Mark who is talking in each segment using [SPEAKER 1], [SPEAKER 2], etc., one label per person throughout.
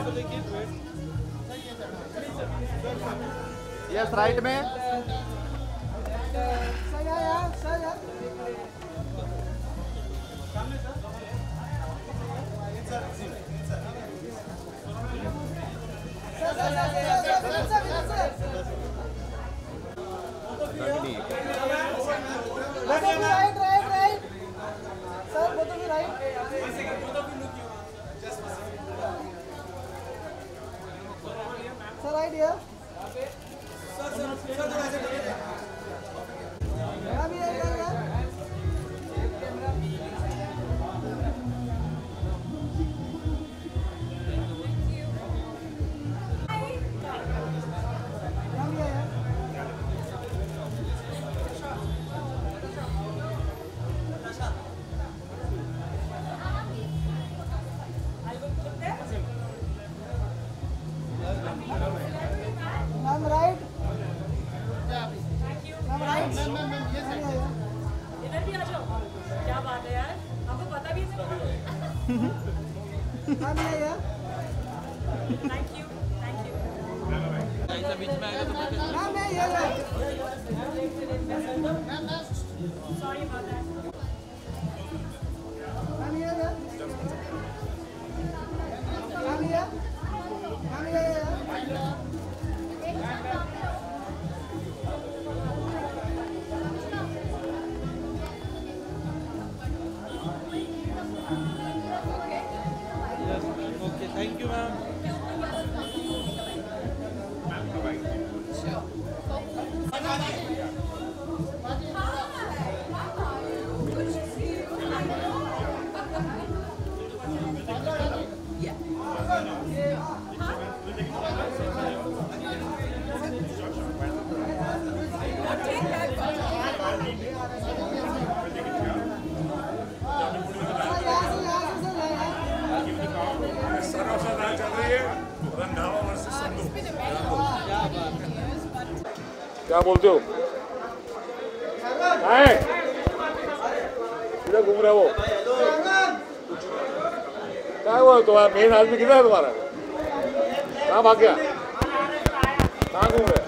[SPEAKER 1] Yes right में
[SPEAKER 2] क्या बोलते हो? किधर घूम रहे हो? क्या हुआ तुम्हारा मेन आदमी किधर है तुम्हारा? कहाँ भाग गया? कहाँ घूम रहे?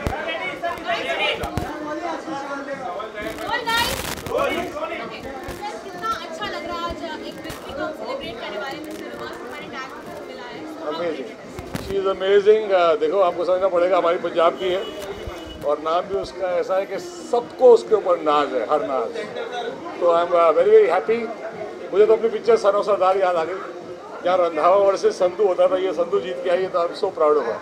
[SPEAKER 3] कितना अच्छा लग रहा है आज एक विक्ट्री को सेलिब्रेट करने वाले में हमारे टैग मिला है।
[SPEAKER 2] Amazing, she is amazing. देखो आपको समझना पड़ेगा हमारी पंजाब की है और नाम भी उसका ऐसा है कि सबको उसके ऊपर नाज है, हर नाज। तो I am very very happy. मुझे तो अपनी पिक्चर सन ऑफ सरदार याद आ गई, जहाँ रंधावा वर्सेस संधू होता था। ये संधू जीत के आई है तो I am so proud of her.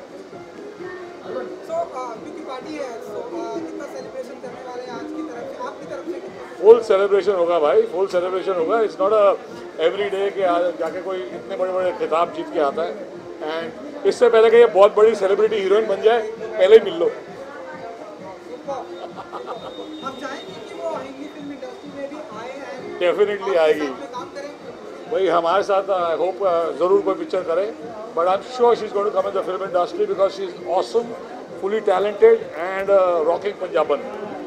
[SPEAKER 2] Full celebration होगा भाई, फुल सेलिब्रेशन होगा। It's not a every day कि जाके कोई इतने बड़े बड़े खिताब जीत के आता है। एंड इससे पहले कि ये बहुत बड़ी सेलिब्रिटी हीरोइन बन जाए, पहले ही मिल लो। डेफिनेटली आएगी भाई, हमारे साथ आई होप ज़रूर कोई पिक्चर करे। But I am sure she is going to come in the film industry because she is awesome, fully talented and rocking Punjaban.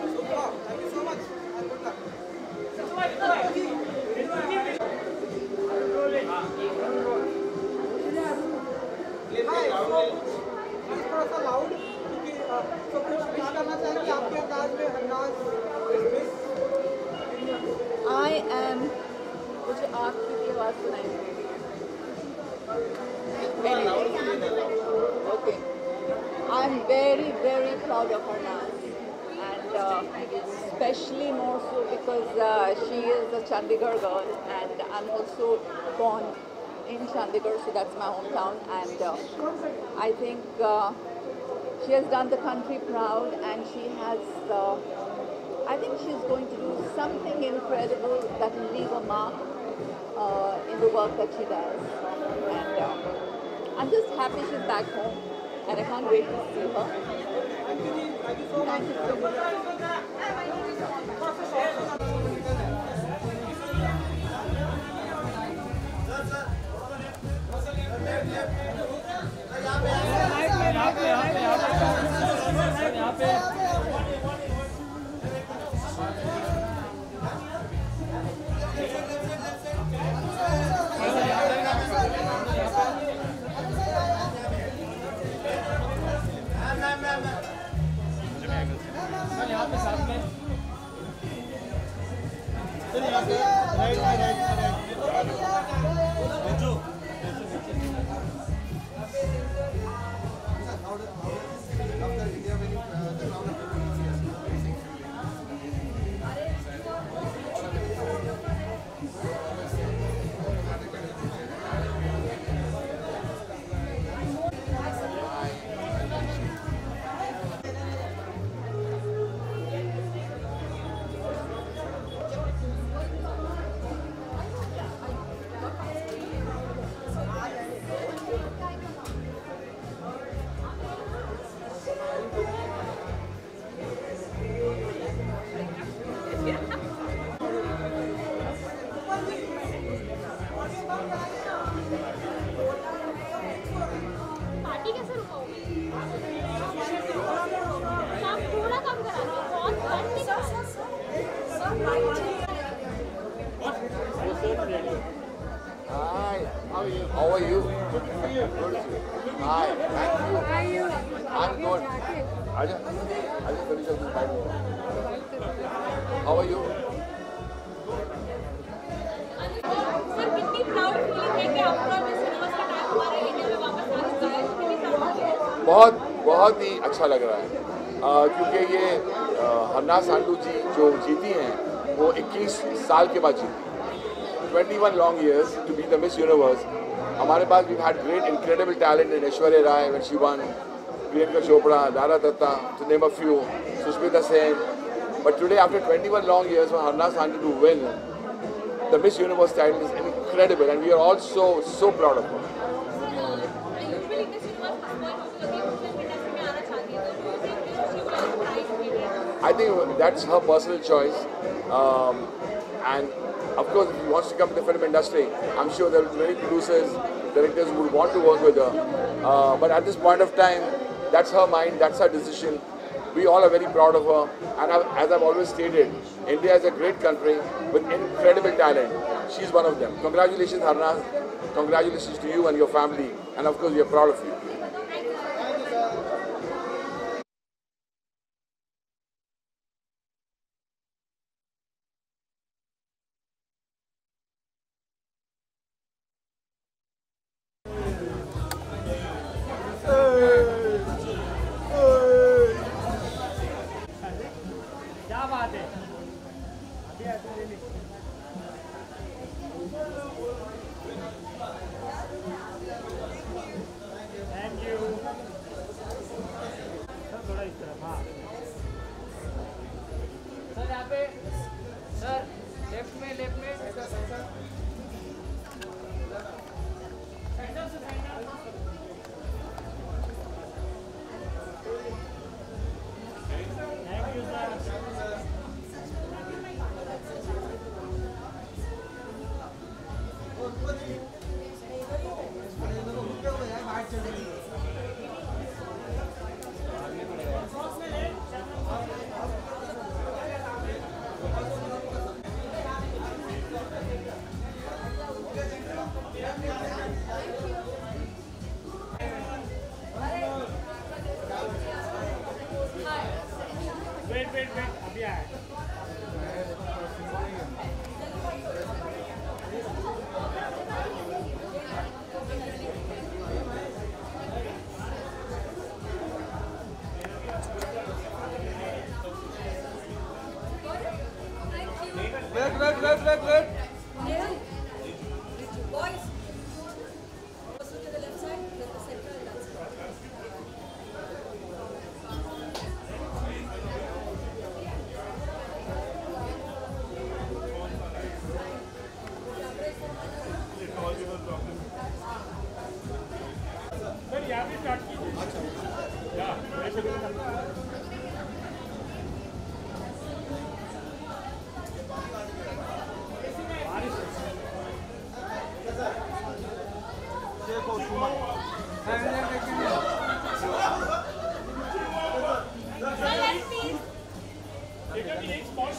[SPEAKER 4] I am, मुझे आपकी आवाज़ सुनाई okay. I'm very very proud of her now, and especially more so because she is a Chandigarh girl and I'm also born in Chandigarh, so that's my hometown, and I think she has done the country proud, and she has I think she's going to do something incredible that will leave a mark in the work that she does. And I'm just happy she's back home, and I can't wait to see her. Thank you so much.
[SPEAKER 5] How are you? Good to see you. Good to see you. Hi, thank you.
[SPEAKER 6] How are you?
[SPEAKER 5] I'm good. Aja finish up this Bible. How are you?
[SPEAKER 3] Sir कितनी proud feeling है कि after all miss universe का टैग हमारे India में वापस आ चुका है, कितनी प्राउड है?
[SPEAKER 5] बहुत ही अच्छा लग रहा है क्योंकि ये हन्ना सांडू जी जो जीती हैं वो 21 साल के बाद जीती 21 long years to be the Miss Universe. हमारे पास we've had great incredible talent in Aishwarya Rai when she won, Priyanka Chopra, Lara Datta to name a few, Sushmita Sen. But today after 21 long years for Harna Sandhu to win the Miss Universe title is incredible and we are all so proud of her.
[SPEAKER 3] Usually miss universe football film industry में आना चाहती है तो do you think she will try to get it?
[SPEAKER 5] I think that's her personal choice. And of course, if she wants to come to the film industry, I'm sure there will be many producers, directors who would want to work with her. But at this point of time, that's her mind, that's her decision. We all are very proud of her. And as I've always stated, India is a great country with incredible talent. She's one of them. Congratulations, Harna. Congratulations to you and your family. And of course, we are proud of you.
[SPEAKER 6] क्या बात है? Thank you. Sir थोड़ा इस तरफ, हाँ sir यहाँ पे, sir left में थैंक यू सर। वेट अभी आया।
[SPEAKER 1] Wait.
[SPEAKER 3] Boys, also to the left side, the center and that's
[SPEAKER 6] sir यहाँ पे स्टार्ट कीजिए। या ऐसे एक स्पॉट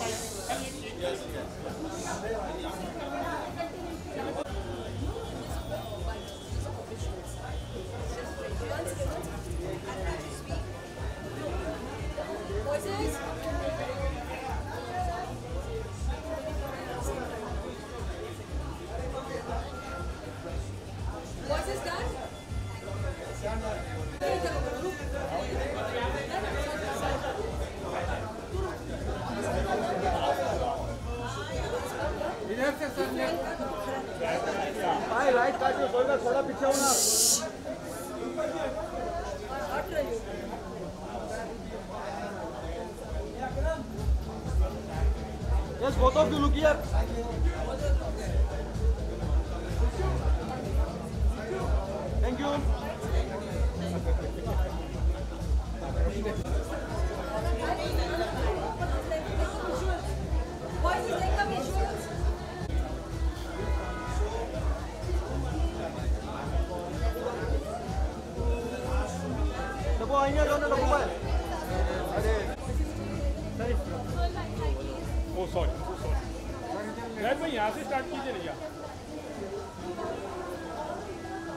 [SPEAKER 3] voices. Voices done?
[SPEAKER 1] इधर से सर ने भाई राइट काटिए थोड़ा पीछे होना Yes, both of you look here. Thank you.
[SPEAKER 3] Voices take the visuals.
[SPEAKER 1] Double आएंगे दोनों double है. अरे
[SPEAKER 6] ओ सॉरी भाई यहाँ से स्टार्ट कीजिए भैया।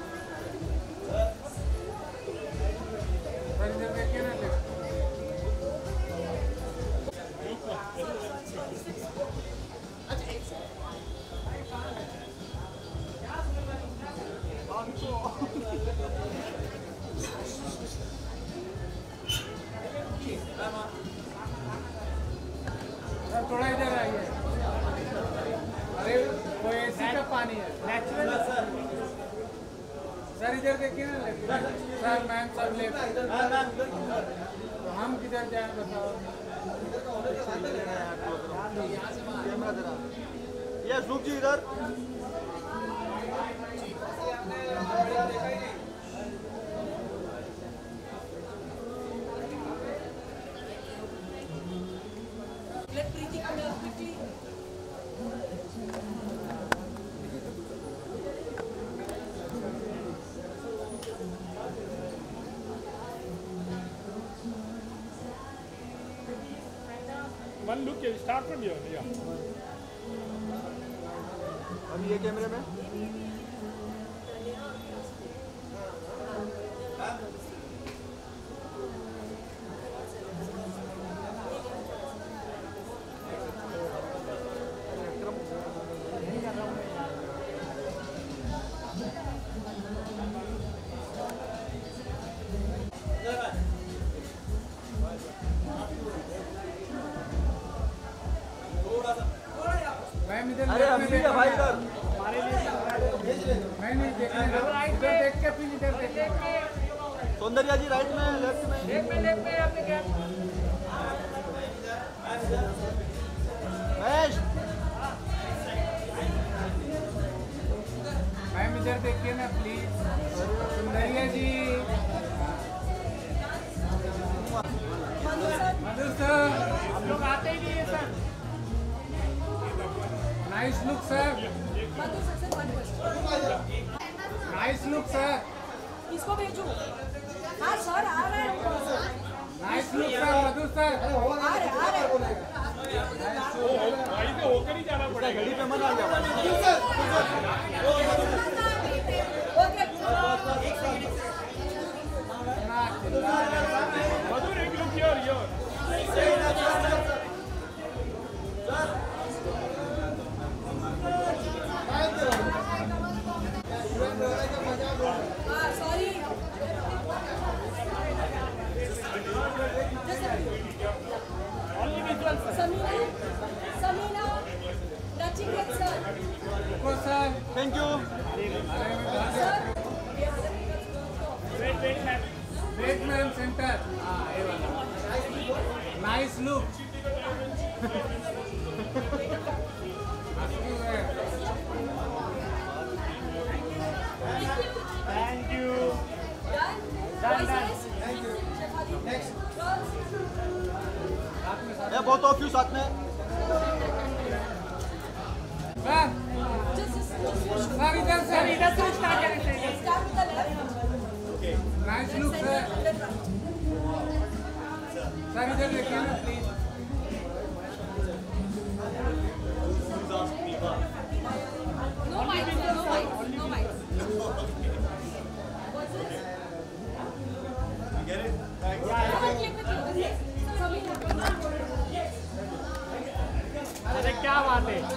[SPEAKER 6] सर इधर देखिए ना सर मैम सब लेफ्ट तो हम किधर जाए बताओ
[SPEAKER 1] ये सुख जी इधर
[SPEAKER 3] Let Preeti come here quickly.
[SPEAKER 6] One look, start from here. Yeah.
[SPEAKER 1] अभी ये कैमरे में
[SPEAKER 6] मैम इधर
[SPEAKER 1] अरे हम भी है भाई इधर
[SPEAKER 6] मैं नहीं देखने इधर देख के फिर इधर देख
[SPEAKER 1] सौंदर्या जी राइट में लेफ्ट में महेश
[SPEAKER 6] मैम इधर देखिए ना please Sundariya ji Madhu sir हम लोग आते ही नहीं है sir nice look sir
[SPEAKER 3] Madhu sir, sir, one question.
[SPEAKER 6] Nice look sir
[SPEAKER 3] इसको भेजो. हाँ सर आ रहे हैं.
[SPEAKER 6] Nice look sir Madhu sir
[SPEAKER 3] आ रहे
[SPEAKER 6] भाई से होकर ही जाना पड़ेगा
[SPEAKER 1] घड़ी पे मन आ गया
[SPEAKER 3] Okay.
[SPEAKER 6] मधुर एक look your
[SPEAKER 3] Sorry. Samina, Nachiket sir.
[SPEAKER 6] Sir
[SPEAKER 1] thank you
[SPEAKER 3] Sir.
[SPEAKER 6] Wait ma'am center nice look thank you
[SPEAKER 3] Done. Voices. Next.
[SPEAKER 1] ये बहुत ऑफ यू साथ में
[SPEAKER 6] सर
[SPEAKER 3] Just
[SPEAKER 6] सर इधर से स्टार्ट करें
[SPEAKER 3] start with the left.
[SPEAKER 6] Nice look sir
[SPEAKER 3] Then right.
[SPEAKER 6] Sir इधर देखिए ना please
[SPEAKER 3] No mic, sir. No mic. No mic. Voices.
[SPEAKER 1] get it
[SPEAKER 6] अरे क्या बात है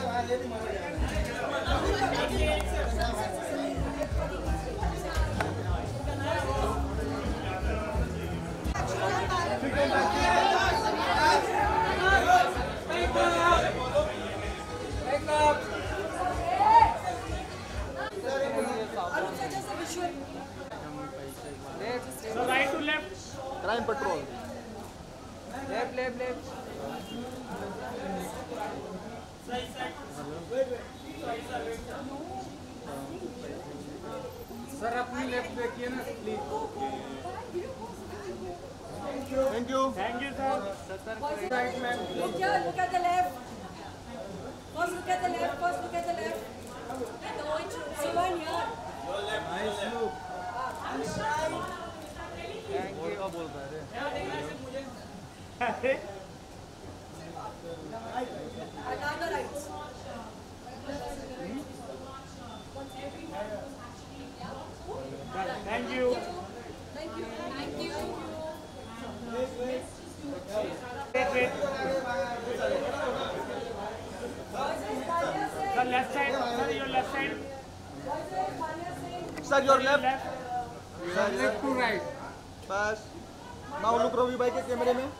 [SPEAKER 6] So right to left.
[SPEAKER 1] Crime patrol
[SPEAKER 6] Left. Sir अपनी लेफ्ट देखिए ना please
[SPEAKER 1] thank you
[SPEAKER 6] sir right ma'am
[SPEAKER 3] Look here, look at the left. First look at the left, first look at the left. Sivan here.
[SPEAKER 1] Nice look thank you क्या बोल रहा है
[SPEAKER 3] Another right.
[SPEAKER 6] Thank you
[SPEAKER 3] Thank you. Thank you.
[SPEAKER 6] Sir left side sir your left side
[SPEAKER 1] sir your left
[SPEAKER 6] sir left to right
[SPEAKER 1] बस now look Ravi भाई के कैमरे में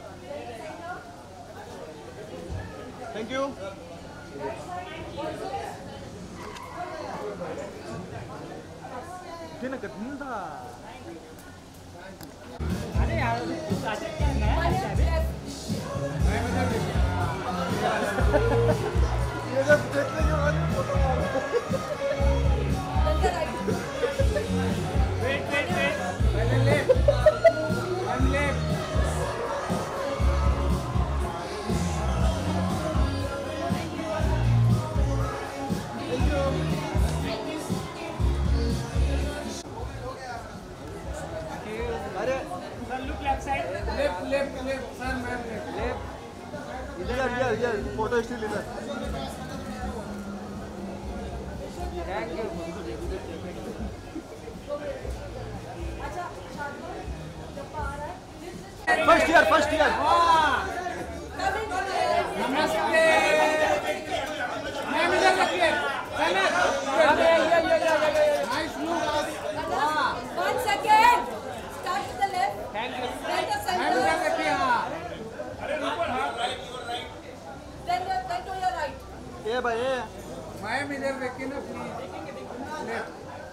[SPEAKER 1] thank you 그냥 끝난다.
[SPEAKER 6] अरे यार साजिद क्या नया है क्या अभी? मैं बता देता
[SPEAKER 1] ये जब देखने के बाद फोटो मारो।
[SPEAKER 6] वेट पहले लेफ्ट वन लेफ्ट
[SPEAKER 1] अरे
[SPEAKER 6] sir look left side left sir ma'am left
[SPEAKER 1] इधर फोटो स्टिल इधर।
[SPEAKER 6] थैंक यू
[SPEAKER 1] फर्स्ट ईयर
[SPEAKER 6] नमस्ते मैम इधर रखिए nice look
[SPEAKER 3] 1 second. Start with the left.
[SPEAKER 6] Thank you
[SPEAKER 3] Then the
[SPEAKER 6] ma'am इधर
[SPEAKER 3] center.
[SPEAKER 6] रखिए हाँ
[SPEAKER 3] Then to your right.
[SPEAKER 1] ये भाई ये
[SPEAKER 6] मैम इधर देखिए ना प्लीज लेफ्ट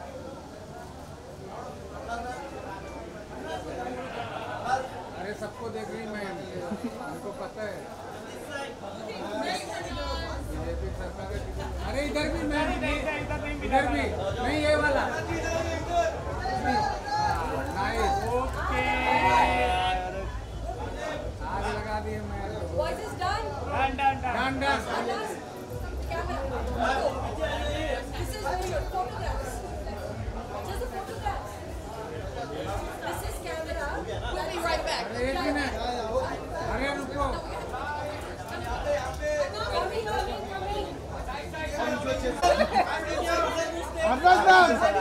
[SPEAKER 6] अरे सबको देख रही मैम हमको पता है बीजेपी सरकार है। अरे इधर भी मैम इधर भी नहीं ये वाला नाइस ओके आग लगा दिए ma'am
[SPEAKER 3] Voice is done.
[SPEAKER 6] Done
[SPEAKER 3] Camera. This is photographs. Just the photographs. This is camera. We'll be right back.
[SPEAKER 6] अरे एक मिनट अरे रुको
[SPEAKER 3] Coming.
[SPEAKER 1] हरदास मैम